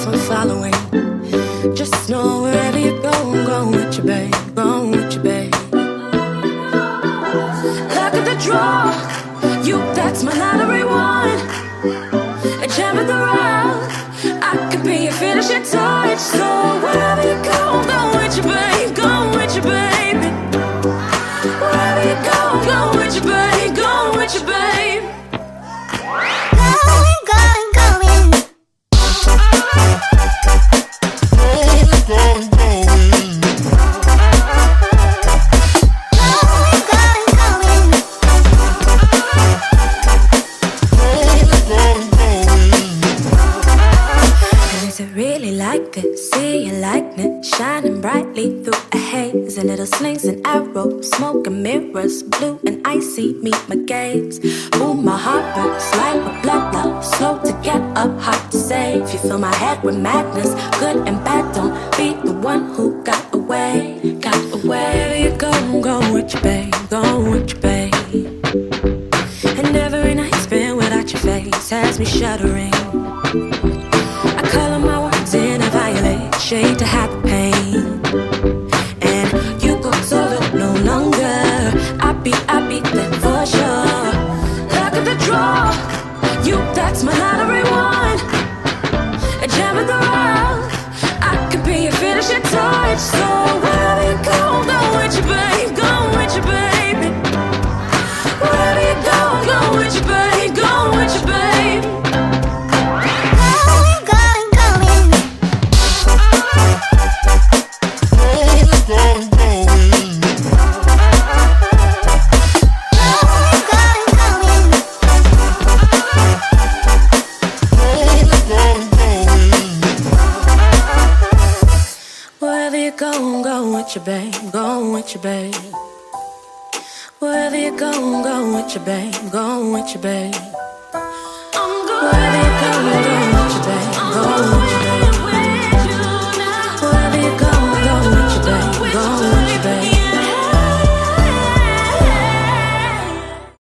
steps I'm following. Just know wherever you go, I'm going with you, babe. Going with you, babe. Luck at the draw, you, that's my lottery one. A gem of the round, I could be your finishing touch. So wherever you go, I'm going with you, babe. Going with you, baby. Wherever you go, I'm going with you, babe. Going with you, babe. See your likeness shining brightly through a haze. A little slings and arrows, smoke and mirrors, blue and icy meet my gaze. Boom, my heart burns like a blood love, slow to get up, hard to save. You fill my head with madness, good and bad. Don't be the one who got away, got away. Wherever you go, I'm going with you, babe. Going with you, babe. And every night spent without your face has me shuddering. I color my words in a violet shade to hide the pain. And you go solo no longer. I beat that for sure. Luck at the draw, you, that's my lottery one. A gem of the round, I could be your finishing touch. So wherever you go, I'm going with you, babe. Going with you, baby. Wherever you go, I'm going with you, babe. Going with you, babe. Babe, going with you, babe. Wherever you go, I'm going with you, babe. Going with you, babe. I'm going.